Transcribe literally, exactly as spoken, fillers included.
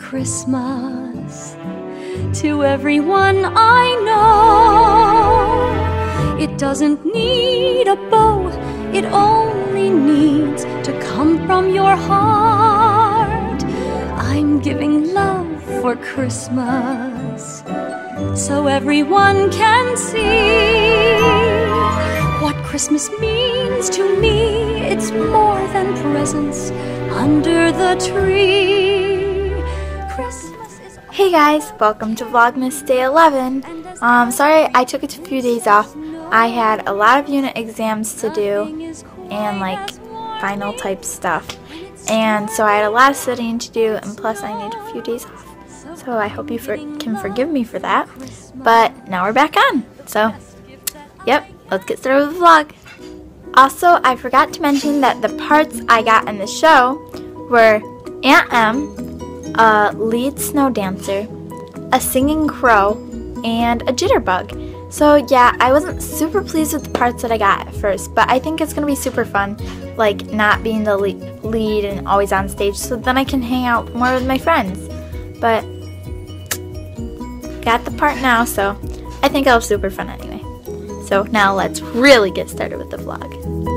Christmas to everyone I know. It doesn't need a bow, it only needs to come from your heart. I'm giving love for Christmas so everyone can see what Christmas means to me. It's more than presents under the tree. Christmas is... Hey guys, welcome to Vlogmas Day eleven. Um, sorry I took a few days off. I had a lot of unit exams to do and like final type stuff. And so I had a lot of studying to do, and plus I need a few days off. So I hope you for can forgive me for that. But now we're back on. So, yep, let's get started with the vlog. Also, I forgot to mention that the parts I got in the show were Aunt Em, a lead snow dancer, a singing crow, and a jitterbug. So yeah, I wasn't super pleased with the parts that I got at first, but I think it's going to be super fun, like not being the lead and always on stage, so then I can hang out more with my friends. But got the part now, so I think it'll be super fun anyway. So now let's really get started with the vlog.